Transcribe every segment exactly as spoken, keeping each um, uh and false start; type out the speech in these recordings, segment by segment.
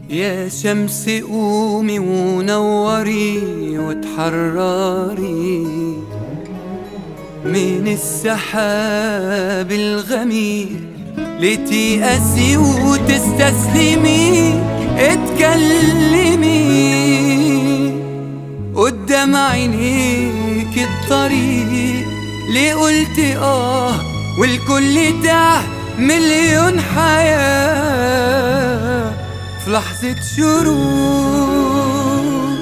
يا شمس قومي ونوري وتحرري من السحاب الغميق، لتيأسي وتستسلمي. اتكلمي قدام عينيك الطريق، ليه قلتي اه والكل تاه مليون حياة في لحظة شروق.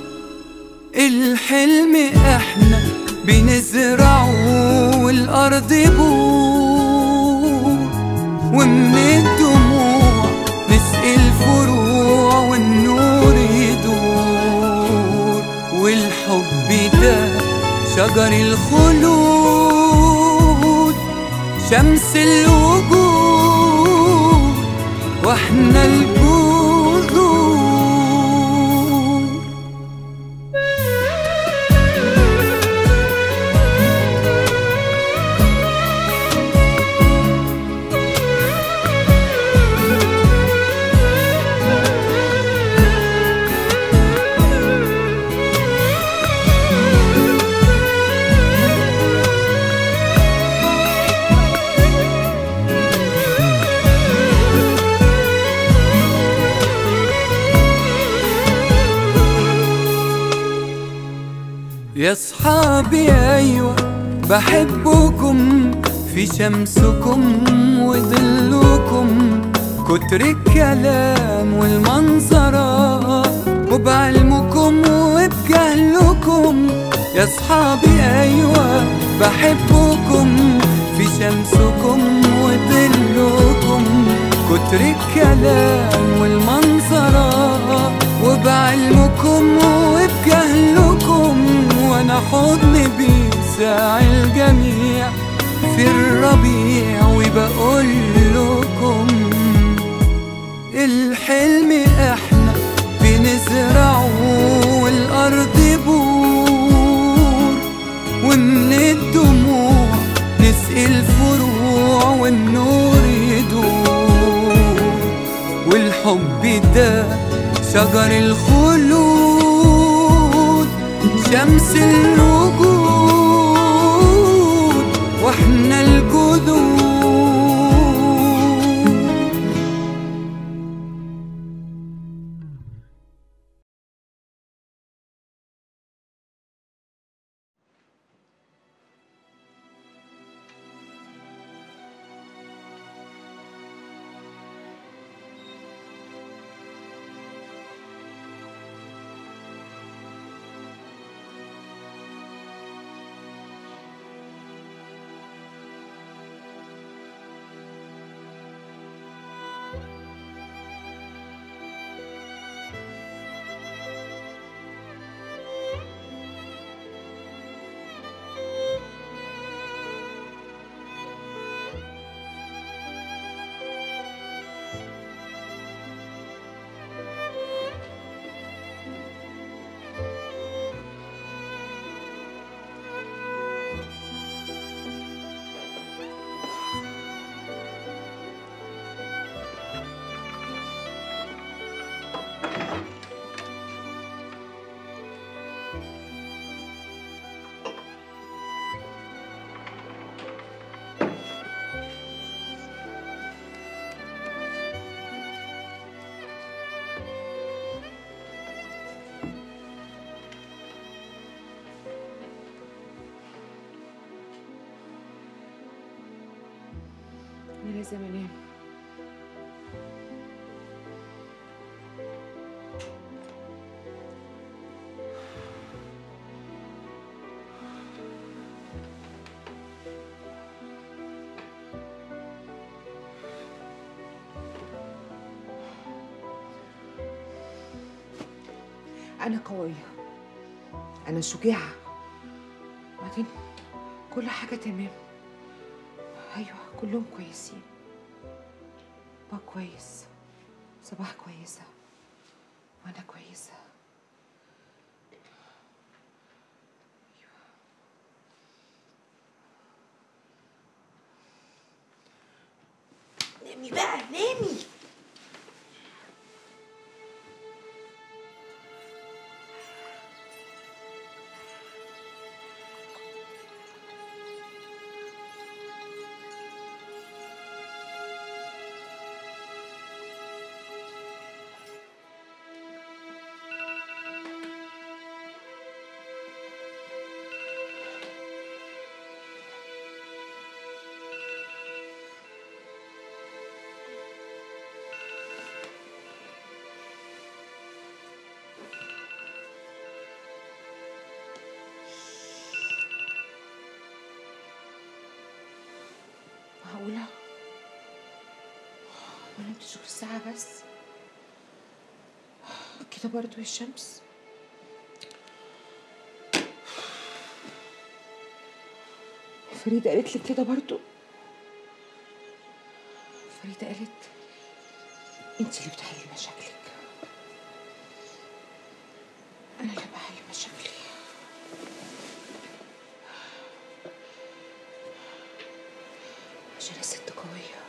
الحلم احنا بنزرعه والأرض بور، ومن الدموع نسقي الفروع والنور يدور. والحب ده شجر الخلود، شمس الوجود، واحنا الجذور. يا صحابي أيوة بحبكم، في شمسكم وظلكم، كتر الكلام والمنظرة وبعلمكم وبجهلكم. يا صحابي أيوة بحبكم، في شمسكم وظلكم، كتر الكلام والمنظرة وبعلمكم وبجهلكم. وانا حضن بيساع الجميع في الربيع، وبقول لكم الحلم احنا بنزرعه والارض بور، ومن الدموع نسقي الفروع والنور يدور. والحب ده شجر الخلود، شمس الوجود، واحنا الجذور. أنا لازم أنام. أنا قوية، أنا شجاعة، بعدين كل حاجة تمام. أيوة كلهم كويسين، بابا كويس، صباح كويسة، وأنا كويسة. أيوة. نامي بقى نامي. نمتش غير ساعة بس. كده برضو يا شمس؟ فريدة قالت لك كده برضو؟ فريدة قالت انت اللي بتحلي مشاكلك، انا اللي بحل مشاكلي. عشان ست قوية.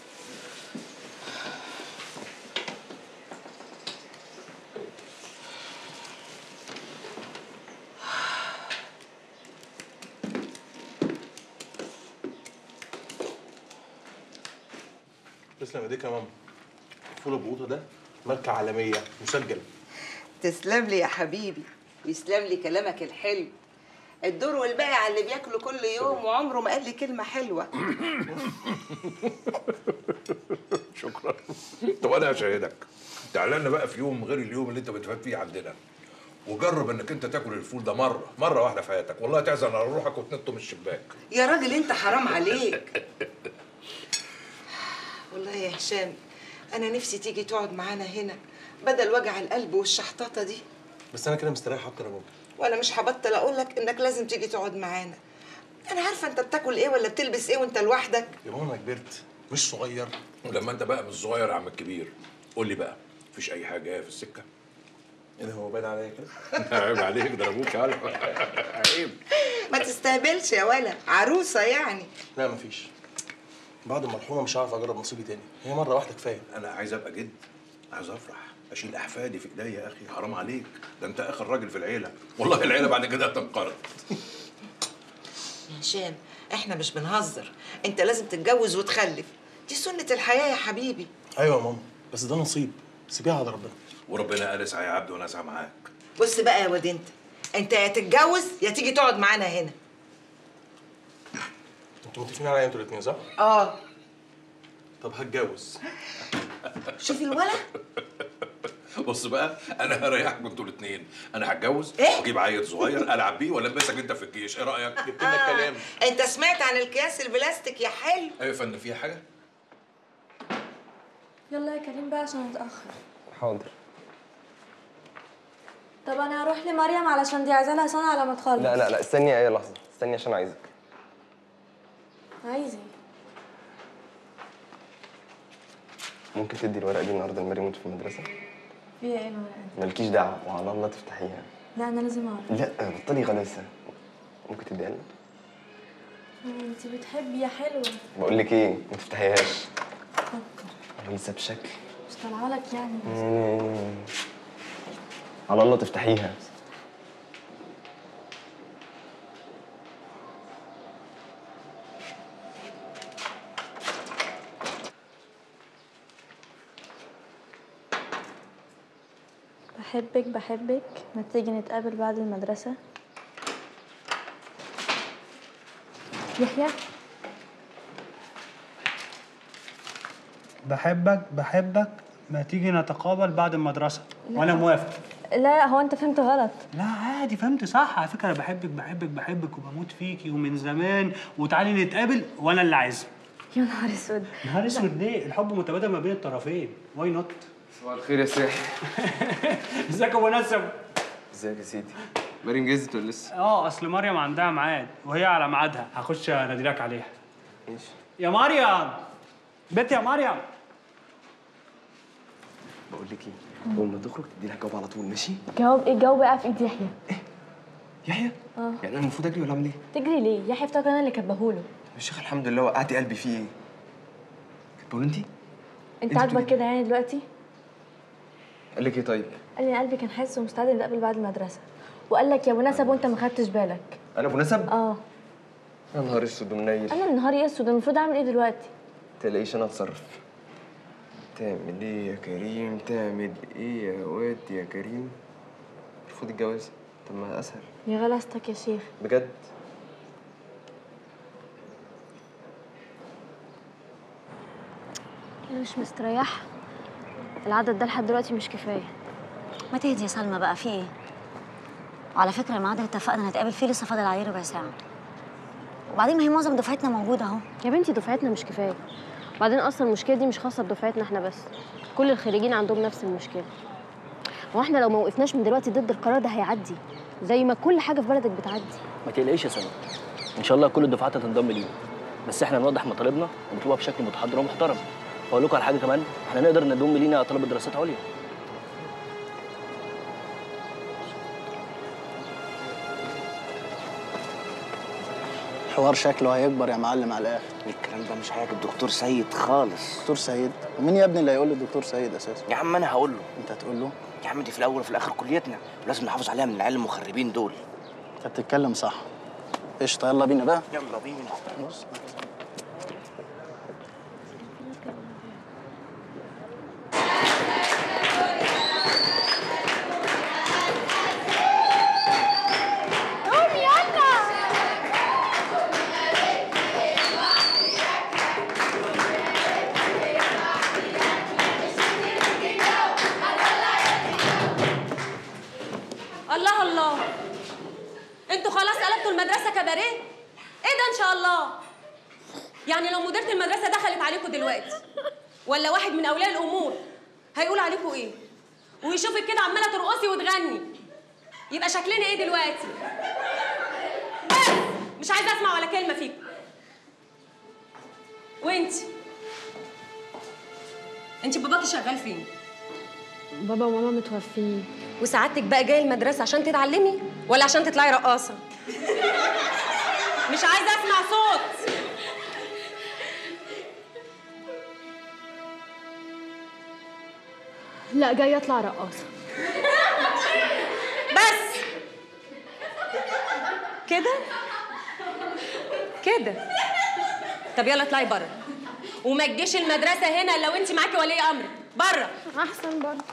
تسلم ايديك يا ماما. فول البقوطه ده ماركه عالميه مسجل. تسلم لي يا حبيبي ويسلم لي كلامك الحلو. الدور والباقي على اللي بياكله كل يوم وعمره ما قال لي كلمه حلوه. شكرا. طب انا هشهدك، تعالى لنا بقى في يوم غير اليوم اللي انت بتفات فيه عندنا، وجرب انك انت تاكل الفول ده مره مره واحده في حياتك، والله تعزل على روحك وتنطه من الشباك. يا راجل انت حرام عليك. والله يا هشام انا نفسي تيجي تقعد معانا هنا بدل وجع القلب والشحطاطه دي. بس انا كده مستريح اكتر يا ماما. وانا مش هبطل اقول لك انك لازم تيجي تقعد معانا. انا عارفه انت بتاكل ايه ولا بتلبس ايه وانت لوحدك. يا ماما انا كبرت مش صغير. ولما انت بقى مش صغير يا عم الكبير، قول لي بقى مفيش اي حاجه في السكه؟ ايه ده، هو باين عليا كده؟ عيب عليك، ده ابوك يا عيب. ما تستهبلش يا ولا عروسه يعني. لا مفيش. بعد المرحومه مش هعرف اجرب نصيبي تاني، هي مره واحده كفايه. انا عايز ابقى جد، عايز افرح، اشيل احفادي في ايديا يا اخي، حرام عليك، ده انت اخر راجل في العيله، والله العيله بعد كده هتنقرض. يا هشام احنا مش بنهزر، انت لازم تتجوز وتخلف، دي سنه الحياه يا حبيبي. ايوه يا ماما، بس ده نصيب، سيبيها على ربنا. وربنا قال اسعى يا عبد وانا اسعى معاك. بص بقى يا واد، انت انت يا تتجوز يا تيجي تقعد معانا هنا. انتوا متفقين عليا انتوا الاثنين صح؟ اه. طب هتجوز. شوف الولا. بص بقى انا هريحكم انتوا الاثنين، انا هتجوز إيه؟ واجيب عيل صغير العب بيه والبسك انت في الجيش، ايه رايك؟ جبت لنا الكلام. انت سمعت عن الكياس البلاستيك يا حلو؟ ايوه يا فندم، فيها حاجه؟ يلا يا كريم بقى عشان اتأخر. حاضر. طب انا هروح لمريم علشان دي عايزة لها سنة على ما تخلص. لا لا لا استني اي لحظة، استني عشان عايزك. عايز ايه؟ ممكن تدي الورقة دي النهارده لمريم وانت في المدرسة؟ فيها ايه الورقة دي؟ مالكيش دعوة وعلى الله تفتحيها. لا انا لازم اعرف. لا بطلي غلاسة. ممكن تديها لنا؟ انت بتحبي يا حلوة. بقول لك ايه، ما تفتحيهاش. فكر. غلاسة بشكل. مش طالعة لك يعني. مم. على الله تفتحيها. بحبك بحبك، ما تيجي نتقابل بعد المدرسة؟ يحيى. بحبك بحبك، ما تيجي نتقابل بعد المدرسة؟ وأنا موافق. لا هو أنت فهمت غلط. لا عادي فهمت صح، على فكرة أنا بحبك بحبك بحبك وبموت فيكي ومن زمان، وتعالي نتقابل وأنا اللي عايزها. يا نهار اسود. نهار اسود ليه؟ الحب متبادل ما بين الطرفين، واي نوت؟ صباح الخير يا ساحر. ازيك يا ابو نسب؟ ازيك يا سيدي؟ مريم جهزت ولا لسه؟ اه اصل مريم عندها ميعاد وهي على ميعادها، هخش اناديلك عليها. ماشي. يا مريم بنت يا مريم. بقول لك ايه؟ اول ما تخرج تدي لها جواب على طول، ماشي؟ جاوب ايه؟ الجواب بقى في ايد يحيى. يحيى؟ اه. يعني انا المفروض اجري ولا اعمل ايه؟ تجري ليه؟ يحيى افتكر انا اللي كبهوله. يا شيخ الحمد لله وقعتي قلبي فيه ايه؟ كاتبه انت؟ انت عاجبك كده يعني دلوقتي؟ قال لك ايه طيب؟ قال لي قلبي كان حاسس ومستعد نتقابل بعد المدرسه، وقال لك يا ابو نسب وانت ما خدتش بالك. انا ابو نسب؟ اه. يا نهار اسود ومنيل. انا نهاري اسود، المفروض اعمل ايه دلوقتي؟ تلاقيش انا اتصرف. تعمل ايه يا كريم؟ تعمل ايه يا واد يا كريم؟ رفض الجواز. طب ما اسهل. يا غلاستك يا شيخ. بجد؟ انا مش مستريحه، العدد ده لحد دلوقتي مش كفايه. ما تهدي يا سلمى بقى، في ايه؟ وعلى فكره الميعاد اللي اتفقنا نتقابل فيه لسه فاضل عليه ربع ساعه، وبعدين ما هي معظم دفعتنا موجوده اهو. يا بنتي دفعتنا مش كفايه، وبعدين اصلا المشكله دي مش خاصه بدفعتنا احنا بس، كل الخريجين عندهم نفس المشكله. هو احنا لو ما وقفناش من دلوقتي ضد القرار ده هيعدي زي ما كل حاجه في بلدك بتعدي. ما تقلقيش يا سلمى، ان شاء الله كل الدفعات هتنضم ليهم، بس احنا نوضح مطالبنا ونطلبها بشكل متحضر ومحترم. واقول لكم على حاجه كمان، احنا نقدر نضم لينا طلبه دراسات عليا. الحوار شكله هيكبر يا معلم على الاخر. الكلام ده مش هيعجب دكتور سيد خالص. دكتور سيد؟ ومين يا ابني اللي هيقول للدكتور سيد اساسا؟ يا عم انا هقول له. انت هتقول له؟ يا عم دي في الاول وفي الاخر كليتنا، ولازم نحافظ عليها من العيال المخربين دول. انت بتتكلم صح. قشطه، يلا بينا بقى. يلا بينا. بص الله الله، انتوا خلاص قلبتوا المدرسه كباريه؟ ايه ده ان شاء الله؟ يعني لو مديره المدرسه دخلت عليكم دلوقتي ولا واحد من اولياء الامور هيقول عليكم ايه؟ ويشوفك كده عماله ترقصي وتغني، يبقى شكلنا ايه دلوقتي؟ بس مش عايزه اسمع ولا كلمه فيكم. وانتي انتي باباكي شغال فين؟ بابا وماما متوفيين. وسعادتك بقى جايه المدرسه عشان تتعلمي ولا عشان تطلعي رقاصه؟ مش عايزه اسمع صوت. لا، جايه اطلع رقاصه. بس كده كده. طب يلا اطلعي بره، وما تجيش المدرسه هنا لو انت معاكي ولي امرك. بره احسن برضه.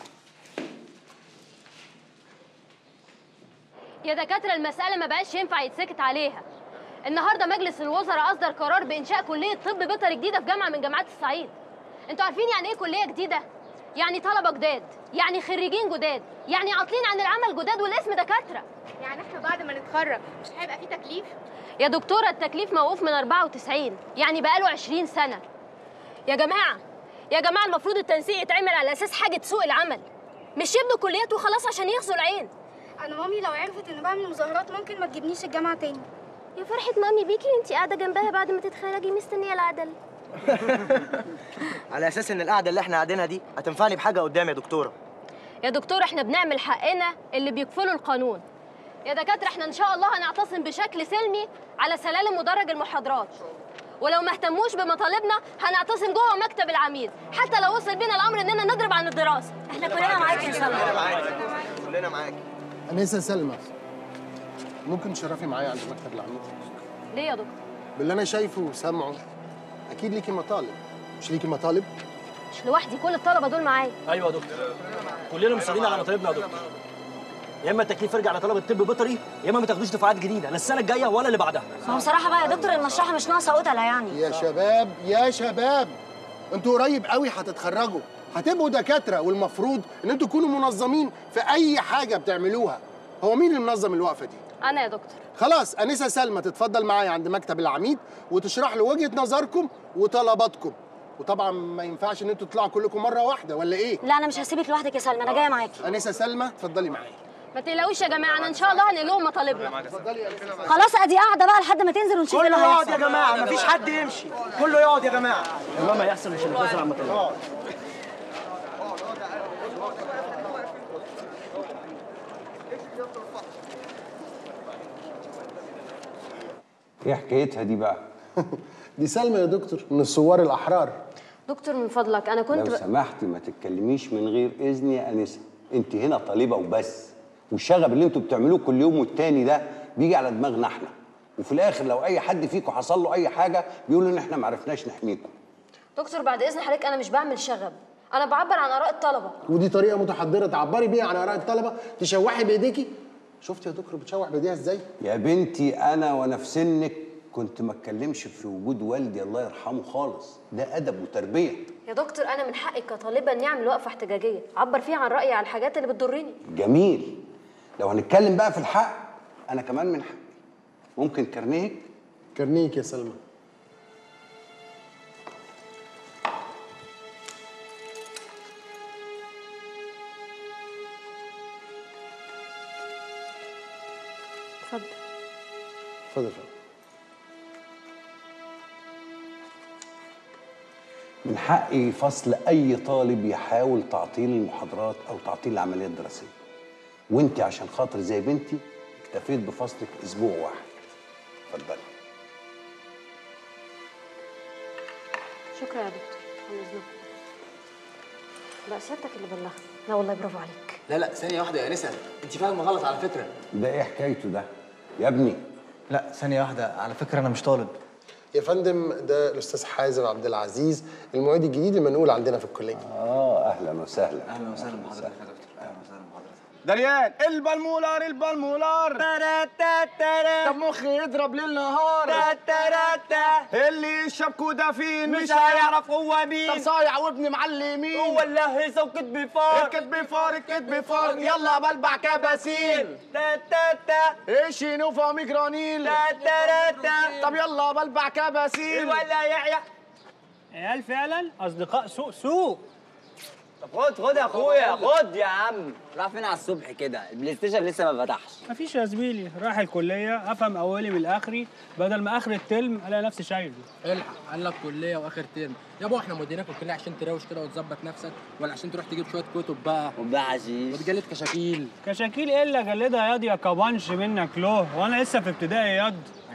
يا دكاتره المساله ما بقاش ينفع يتسكت عليها. النهارده مجلس الوزراء اصدر قرار بانشاء كليه طب بيطري جديده في جامعه من جامعات الصعيد. انتوا عارفين يعني ايه كليه جديده؟ يعني طلبه جداد، يعني خريجين جداد، يعني عاطلين عن العمل جداد والاسم دكاتره. يعني احنا بعد ما نتخرج مش هيبقى في تكليف؟ يا دكتوره التكليف موقوف من أربعة وتسعين، يعني بقاله عشرين سنه. يا جماعه يا جماعه المفروض التنسيق يتعمل على اساس حاجه سوق العمل، مش يبنوا كليات وخلاص عشان يغزوا العين. انا مامي لو عرفت ان بعمل مظاهرات ممكن ما تجيبنيش الجامعه تاني. يا فرحه مامي بيكي انتي قاعده جنبها بعد ما تتخرجي مستنيه العدل. على اساس ان القعده اللي احنا قاعدينها دي هتنفعني بحاجه قدام يا دكتوره. يا دكتور احنا بنعمل حقنا اللي بيكفله القانون. يا دكاتره احنا ان شاء الله هنعتصم بشكل سلمي على سلالم مدرج المحاضرات، ولو ما اهتموش بمطالبنا هنعتصم جوه مكتب العميد، حتى لو وصل بينا الامر اننا نضرب عن الدراسه. احنا كلنا معاكي ان شاء الله. كلنا معاكي كلنا معاكي. أنسة سلمى، ممكن تشرفي معايا عند مكتب العميد؟ ليه يا دكتور؟ باللي أنا شايفه وسامعه أكيد ليكي مطالب، مش ليكي مطالب؟ مش لوحدي، كل الطلبه دول معايا. ايوه يا دكتور، كلنا مصرين على مطالبنا يا دكتور. يا اما التكليف يرجع لطلبه طب بيطري، يا اما ما تاخدوش دفعات جديده لا السنه الجايه ولا اللي بعدها. ما هو بصراحه بقى يا دكتور المشرحه مش ناقصه قتله يعني. يا شباب يا شباب، انتوا قريب قوي هتتخرجوا، هتبقوا دكاتره، والمفروض ان انتوا تكونوا منظمين في اي حاجه بتعملوها. هو مين اللي منظم الوقفه دي؟ انا يا دكتور. خلاص أنسة سلمى تتفضل معايا عند مكتب العميد وتشرح له وجهه نظركم وطلباتكم، وطبعا ما ينفعش ان انتوا تطلعوا كلكم مره واحده ولا ايه؟ لا انا مش هسيبك لوحدك يا سلمى، انا جايه معاكي. أنسة سلمى اتفضلي معايا. ما تقلقوش يا جماعه، انا ان شاء الله هنقل لهم مطالبنا. خلاص ادي قاعده بقى لحد ما تنزل ونشوف كله يقعد يا جماعه، مفيش حد يمشي، كله يقعد يا جماعه. المهم هيحصل مش هنتنازل عن مطالبنا. ايه حكايتها دي بقى؟ دي سلمى يا دكتور من الثوار الاحرار. دكتور من فضلك انا كنت لو سمحتي ما تتكلميش من غير اذن يا انسه، انت هنا طالبه وبس، والشغب اللي انتوا بتعملوه كل يوم والتاني ده بيجي على دماغنا احنا، وفي الاخر لو اي حد فيكم حصل له اي حاجه بيقولوا ان احنا ما عرفناش نحميكم. دكتور بعد اذن حضرتك انا مش بعمل شغب، انا بعبر عن اراء الطلبه. ودي طريقه متحضره تعبري بيها عن اراء الطلبه؟ تشوحي بايديكي؟ شفت يا دكتور بتشوح بايديها ازاي؟ يا بنتي انا وانا في سنك كنت ما اتكلمش في وجود والدي الله يرحمه خالص، ده ادب وتربيه. يا دكتور انا من حقي كطالبه اني اعمل وقفه احتجاجيه اعبر فيها عن رايي على الحاجات اللي بتضرني. جميل. لو هنتكلم بقى في الحق انا كمان من حقي. ممكن كارنيهك؟ كارنيك يا سلمى. اتفضل. اتفضل يا فندم. من حق فصل اي طالب يحاول تعطيل المحاضرات او تعطيل العمليه الدراسيه، وانت عشان خاطر زي بنتي اكتفيت بفصلك اسبوع واحد. اتفضلي. شكرا يا دكتور على اذنك. بقى سيادتك اللي بلغت. لا والله برافو عليك. لا لا ثانية واحدة يا نسا، أنت فاهمة غلط على فكرة. ده ايه حكايته ده يا ابني؟ لا ثانية واحدة، على فكرة أنا مش طالب. يا فندم ده الاستاذ حازم عبد العزيز، المعيد الجديد المنقول عندنا في الكليه. اه اهلا وسهلا. اهلا وسهلا بحضرتك يا دكتور. اهلا وسهلا بحضرتك. دريان البلمولار البلمولار طب مخي يضرب ليل نهار اللي يشبكوا ده فين مش هيعرف هو مين. طب صايع وابن معلمين هو اللي هيصة وكتبي فار الكتبي فار الكتبي فار يلا بلبع كباسين ايش نوفا ميجرانيل طب يلا بلبع كباسين ولا يعيا. عيال فعلا اصدقاء سوء سوء. طب خد خد يا اخويا خد يا عم. راح فين على الصبح كده؟ البلاي ستيشن لسه ما فتحش. مفيش يا زميلي، رايح الكليه افهم اولي من اخري بدل ما اخر الترم الاقي نفسي شايل. الحق قال لك كليه واخر ترم يا ابو، احنا موديناك الكليه عشان تروش كده وتظبط نفسك، ولا عشان تروح تجيب شويه كتب بقى وبقى حشيش وتجلد كشاكيل؟ كشاكيل ايه اللي جلدها ياض يا كبانش منك له، وانا لسه في ابتدائي ياض.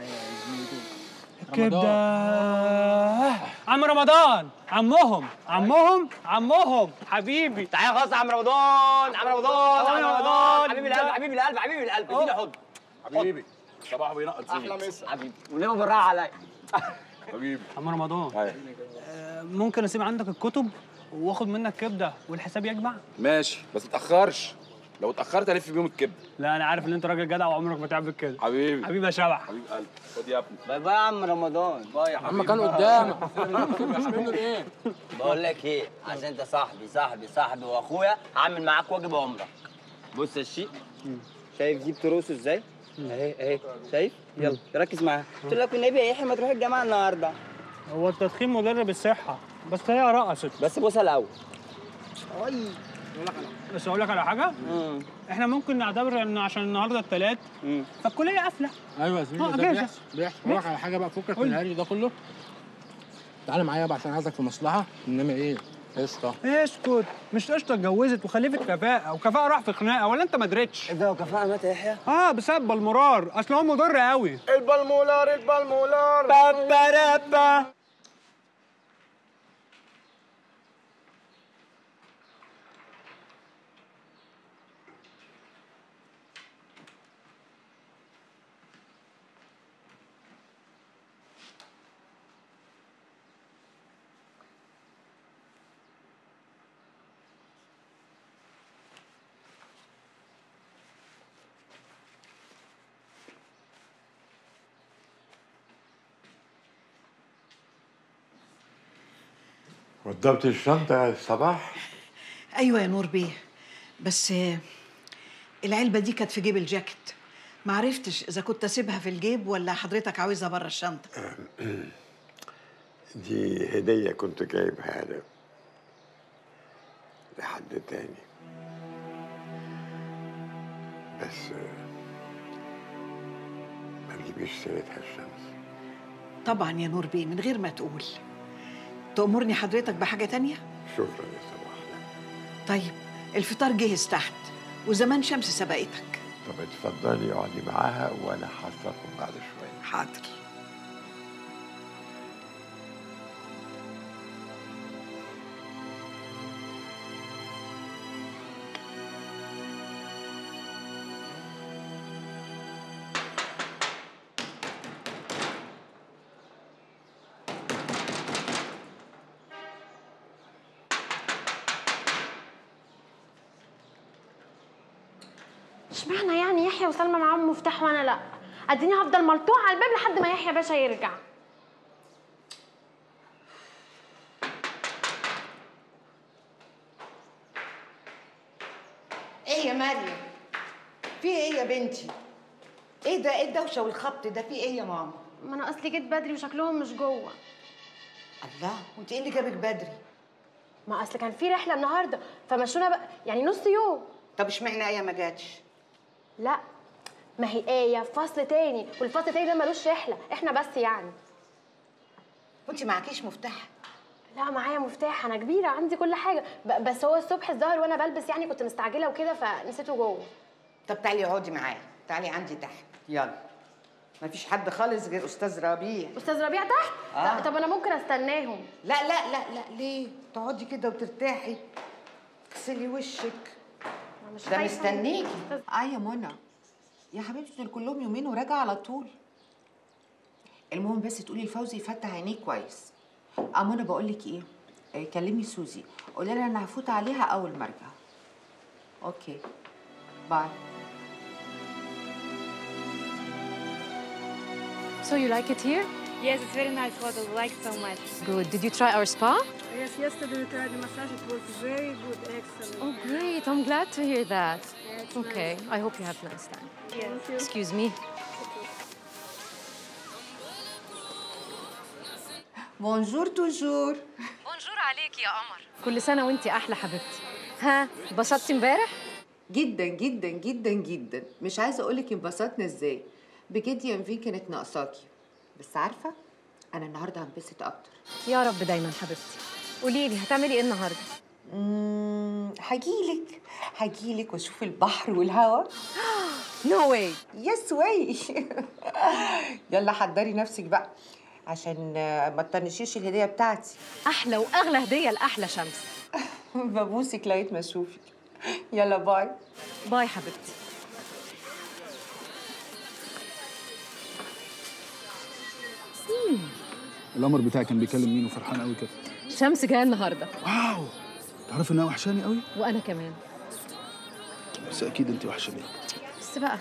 كده عم رمضان، عمهم عمهم عمهم حبيبي. تعالى خلاص يا عم رمضان، عم رمضان عم رمضان حبيبي القلب حبيبي القلب حبيبي القلب. اديني حضن حبيبي. صباحه بينقط فيك. احلى مسا حبيبي، وليه بالراحه عليا حبيبي. عم رمضان آه ممكن اسيب عندك الكتب واخد منك كبده والحساب يجمع؟ ماشي بس ما تاخرش، لو اتاخرت الف بيهم الكبده. لا انا عارف ان انت راجل جدع وعمرك ما تعمل كده. حبيبي حبيبي يا شبح. حبيب قلبي. خد يا ابني. باي باي يا عم رمضان. باي يا حبيبي. عم كان قدامك مش منه ايه؟ بقول لك ايه، عشان انت صاحبي صاحبي صاحبي واخويا هعمل معاك واجب عمرك. بص يا شيخ، شايف دي بترقص ازاي؟ اهي اهي شايف؟ يلا ركز معاها. قلت لك والنبي يا يحيى ما تروح الجامعه النهارده. هو التدخين مضر بالصحه بس هي رقصت. بس بصها الاول. اي بس اقول لك على حاجه؟ مم. احنا ممكن نعتبر ان عشان النهارده الثلاث فالكليه قافله. ايوه يا زميلي ده بيحصل بيحصل. اقول لك على حاجه بقى، فكك من الهري ده كله. تعالى معايا بقى عشان عايزك في مصلحه. انما ايه؟ قشطه. اسكت، مش قشطه اتجوزت وخلفت كفاءه، وكفاءه راح في خناقه ولا انت ما دريتش؟ ايه ده وكفاءه مات يا يحيى؟ اه بسبب بالمرار، اصل هو مضر قوي. البلمولار البلمولار بابا وضبت الشنطة يا صباح؟ ايوه يا نور بيه، بس العلبه دي كانت في جيب الجاكيت، ما عرفتش اذا كنت اسيبها في الجيب ولا حضرتك عاوزها بره الشنطه. دي هدية كنت جايبها له لحد تاني، بس ما تجيبيش سيرتها الشمس. طبعا يا نور بيه من غير ما تقول. تأمرني حضرتك بحاجه تانية؟ شكرا يا صباح. طيب الفطار جهز تحت وزمان شمس سبقتك. طب اتفضلي اقعدي معاها وانا هحصلكم بعد شويه. حاضر. اشمعنى يعني يحيى وسلمى معاهم مفتاح وانا لا؟ اديني هفضل ملطوعه على الباب لحد ما يحيى باشا يرجع. ايه يا مريم؟ في ايه يا بنتي؟ ايه ده؟ ايه الدوشه والخبط ده؟ في ايه يا ماما؟ ما انا اصلي جيت بدري وشكلهم مش جوه. الله، وانت ايه اللي جابك بدري؟ ما اصل كان في رحله النهارده فمشونا بقى يعني نص يوم. طب اشمعنى ايه ما جاتش؟ لا ما هي ايه في فصل تاني، والفصل التاني ده ملوش رحله، احنا بس يعني. وانت معكيش مفتاح؟ لا معايا مفتاح، انا كبيره عندي كل حاجه، ب- بس هو الصبح الظهر وانا بلبس يعني كنت مستعجله وكده فنسيته جوه. طب تعالي اقعدي معايا، تعالي عندي تحت، يلا. مفيش حد خالص غير استاذ ربيع. استاذ ربيع تحت؟ آه. طب انا ممكن استناهم. لا لا لا لا، ليه؟ تقعدي كده وترتاحي، تغسلي وشك. مش ده خايفة. مستنيكي. اه يا منى، يا حبيبتي دول كلهم يومين وراجعه على طول. المهم بس تقولي لفوزي يفتح عينيه كويس. اه منى بقول لك ايه، آه، كلمي سوزي قولي لها انا هفوت عليها اول ما ارجع. اوكي باي. So you like it here? Yes, it's very nice water. We like it so much. Good. Did you try our spa? Yes, yesterday we tried the massage. It was very good, excellent. Oh, great. I'm glad to hear that. Yeah, it's Okay. nice. I hope you have a nice time. Yes. Excuse me. بونجور توجور. بونجور عليك يا قمر. كل سنة وانتي أحلى حبيبتي. ها انبسطتي امبارح؟ جدا جدا جدا جدا، مش عايزه اقول لك انبسطنا ازاي. بجد يا انفين كانت ناقصاكي، بس عارفه انا النهارده هنبسط اكتر. يا رب دايما حبيبتي. قولي لي هتعملي ايه النهارده؟ امم هجيلك هجيلك واشوف البحر والهواء. نو واي. يس واي. يلا حضري نفسك بقى عشان ما تطنشيش الهديه بتاعتي. أحلى وأغلى هدية لأحلى شمس. ببوسك لغايه ما اشوفك. يلا باي. باي حبيبتي. القمر بتاعي كان بيكلم مين وفرحان قوي كده؟ شمس جايه النهارده. واو، تعرفي انها وحشاني قوي؟ وانا كمان. بس اكيد انت وحشاني. بس بقى.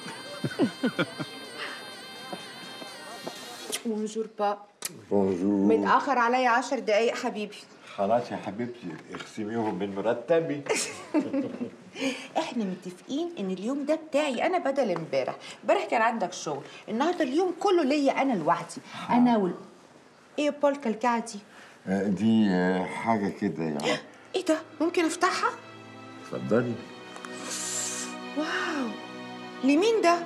بونجور با. بونجور. متأخر عليا عشر دقايق حبيبي. خلاص يا حبيبتي اخصميهم من مرتبي. احنا متفقين ان اليوم ده بتاعي انا بدل امبارح. امبارح كان عندك شغل، النهارده اليوم كله ليا انا لوحدي. انا وال ايه بول كلكعتي؟ آه، دي آه، حاجة كده يعني. ايه ده؟ ممكن افتحها؟ اتفضلي. واو، لمين ده؟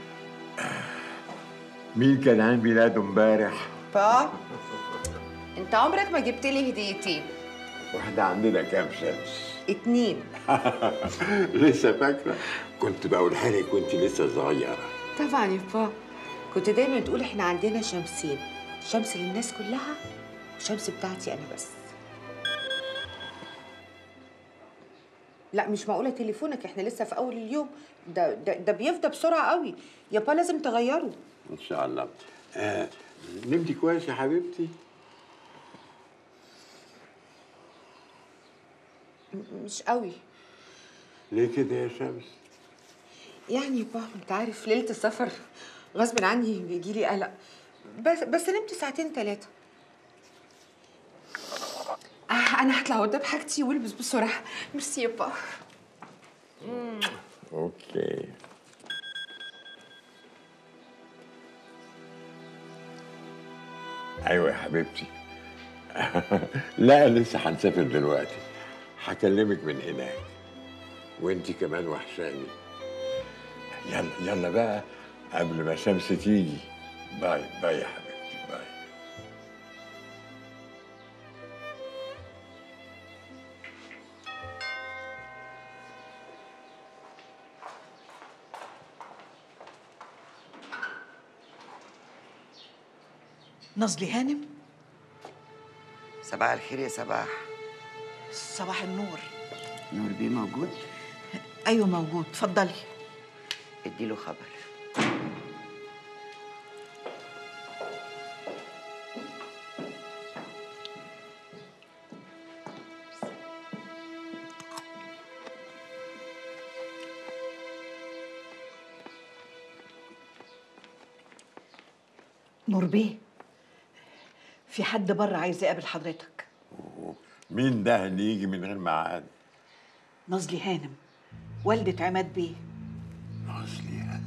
مين كان عيد ميلاده امبارح؟ با انت عمرك ما جبت لي هديتين. واحدة عندنا كام شمس؟ اتنين. لسه فاكرة؟ كنت بقولها لك وانت لسه صغيرة. طبعا يا با، كنت دايما تقول احنا عندنا شمسين، شمس للناس كلها وشمس بتاعتي انا بس. لا مش معقوله تليفونك، احنا لسه في اول اليوم، ده ده, ده بيفضى بسرعه قوي يا با، لازم تغيره. ان شاء الله. آه، نمتي كويس يا حبيبتي؟ مش قوي. ليه كده يا شمس؟ يعني يا با انت عارف ليله السفر غصب عني بيجي لي قلق، بس بس نمت ساعتين ثلاثه. آه انا هطلع قدام حاجتي والبس بسرعه. ميرسي يا با. اوكي. ايوه يا حبيبتي. لا لسه هنسافر دلوقتي، هكلمك من هناك، وانتي كمان وحشاني. يلا يلا بقى قبل ما شمس تيجي. باي باي يا حبيبتي، باي. نظلي هانم. صباح الخير يا صباح. صباح النور. نور بيه موجود؟ ايوه موجود، اتفضلي. اديله خبر. نور بيه، في حد بره عايز يقابل حضرتك. مين ده اللي يجي من غير ميعاد؟ نظلي هانم، والدة عماد بيه. نظلي هانم.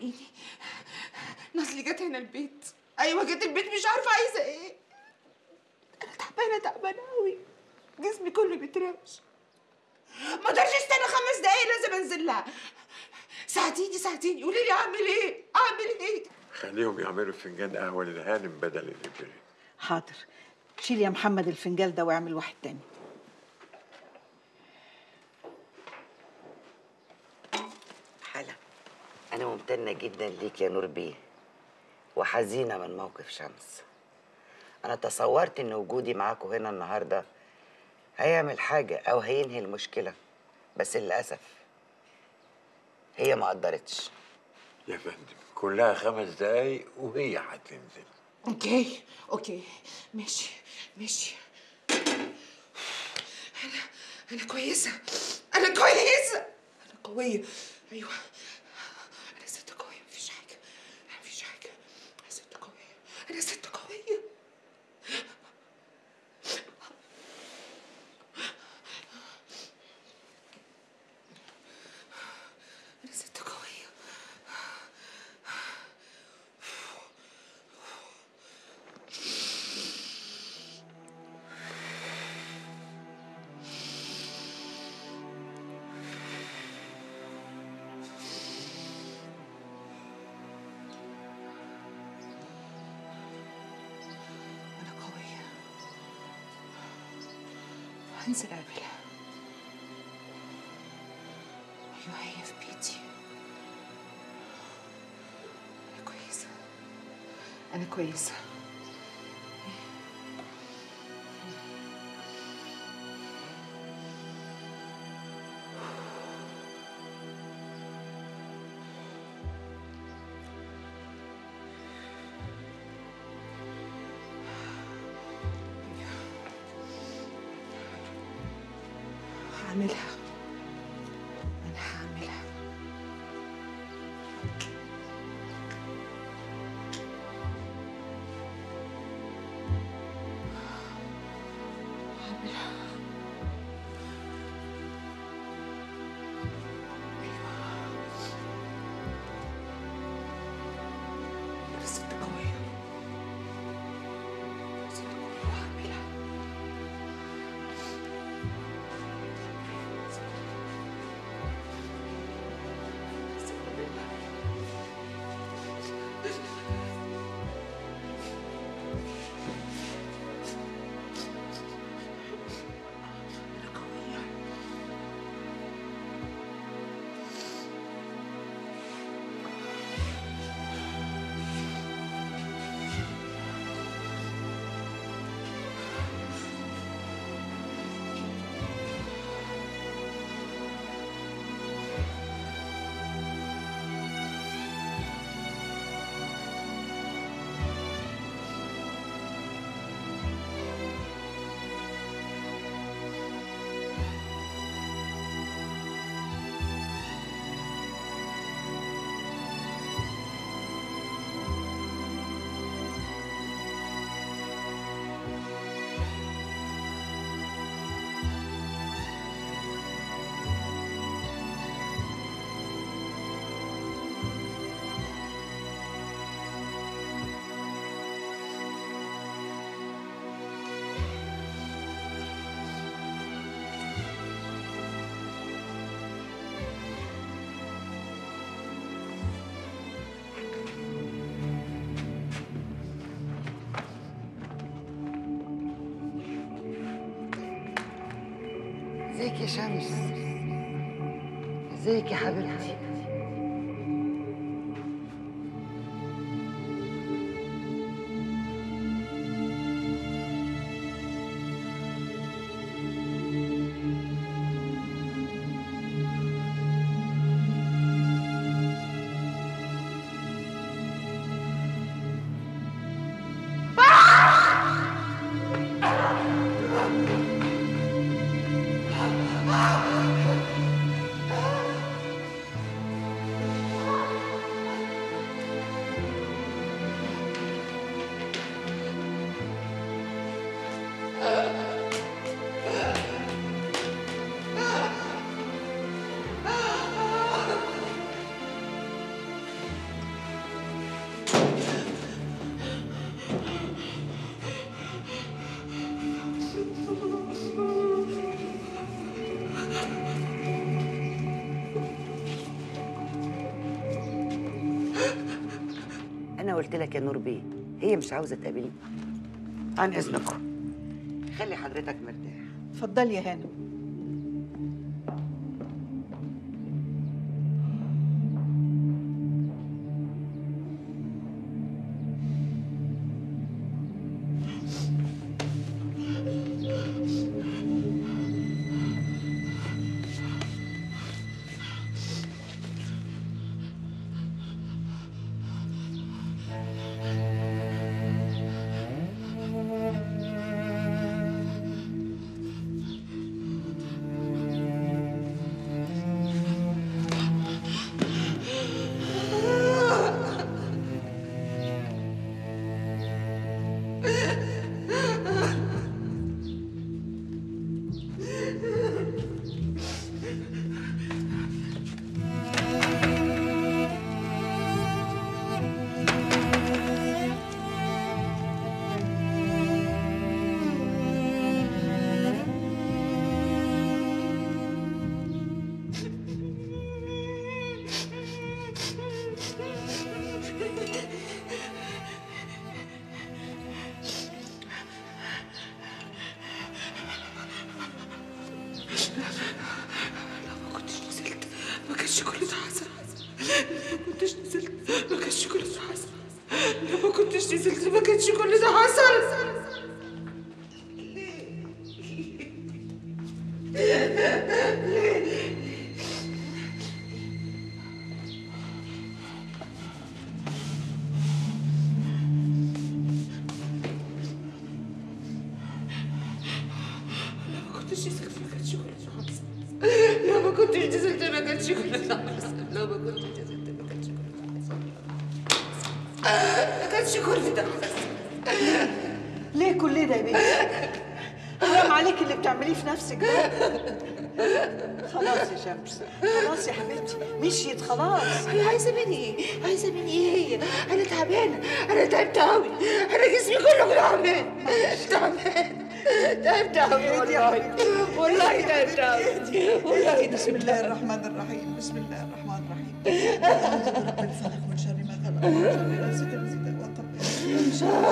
الحقيني، نصلي جت هنا البيت. ايوه جت البيت، مش عارفه عايزه ايه. انا تعبانه تعبانه قوي، جسمي كله بيترعش. ما اقدرش استنى خمس دقايق، لازم انزل لها. ساعديني ساعديني، قولي لي اعمل ايه؟ اعمل ايه؟ خليهم يعملوا فنجان قهوه للهانم بدل الابري. حاضر، شيل يا محمد الفنجان ده واعمل واحد تاني. حلا، أنا ممتنة جدا ليك يا نور بيه، وحزينة من موقف شمس. أنا تصورت إن وجودي معاكم هنا النهاردة هيعمل حاجة أو هينهي المشكلة، بس للأسف هي ما قدرتش. يا فندم كلها خمس دقايق وهي هتنزل. اوكي اوكي ماشي ماشي. انا انا كويسه، انا كويسه، انا قويه. ايوه انا ست قويه، مفيش حاجه مفيش حاجه. انا ست قويه، انا ست قويه. انا ست قويه. هنزل اقابلها. ايوه هي في بيتي. انا كويسه، انا كويسه. هعملها، أنا هعملها. هعملها. أيوة أنا ست قوية، ست قوية وهعملها. ازيك يا شمس؟ ازيك يا حبيبتي؟ انا قلت لك يا نور بيه هي مش عاوزه تقابلني. عن اذنكم خلي حضرتك مرتاح. اتفضلي يا هانم. ما كانش كل ده حصل. لو ما كنتش نزلت ما كانش كل ده حصل. لو ما كنتش نزلت ما كانش كل ده حصل. لو ما كنتش نزلت ما كانش كل ده حصل. لو ما كنتش نزلت ما كانش كل ده حصل. ما كانش كل ده حصل. ليه كل ده يا بنتي؟ حرام عليك اللي بتعمليه في نفسك ده. خلاص يا شمس، خلاص يا حبيبتي، مشيت خلاص. هي عايزه مني ايه؟ عايزه مني ايه هي؟ انا تعبانه، انا تعبت قوي، انا جسمي كله تعبان، تعبان، تعبت قوي والله، والله تعبت قوي، والله. بسم الله الرحمن الرحيم، بسم الله الرحمن الرحيم. أعوذ برب الفلق من شر ما خلق، من شر غاسق إذا وقب، من شر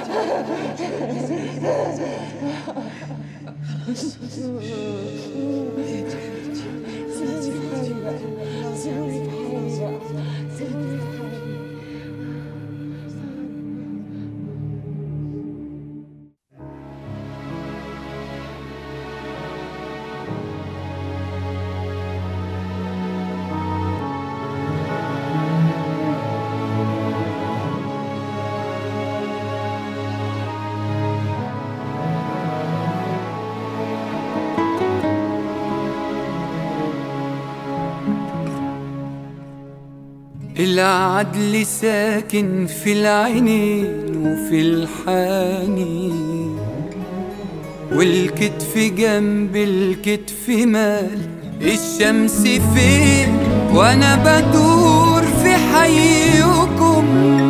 العدل ساكن في العينين وفي الحنين، والكتف جنب الكتف مال الشمس فين، وانا بدور في حيكم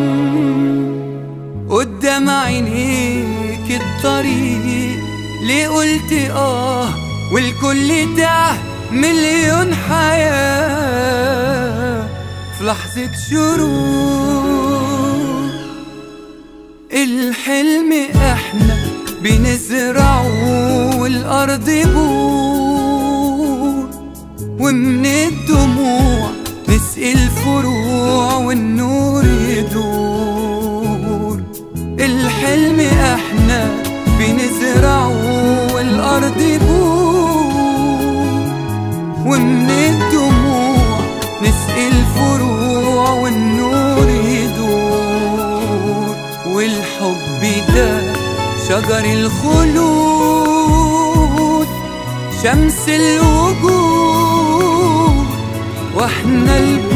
قدام عينيك الطريق. ليه قلت اه والكل ده مليون حياة في لحظة شروق. الحلم احنا بنزرعه والارض بور، ومن الدموع نسقي الفروع والنور يدور. الحلم احنا بنزرعه والارض بور، ومن الدموع نسقي الفروع والنور يدور. والحب ده شجر الخلود، شمس الوجود، واحنا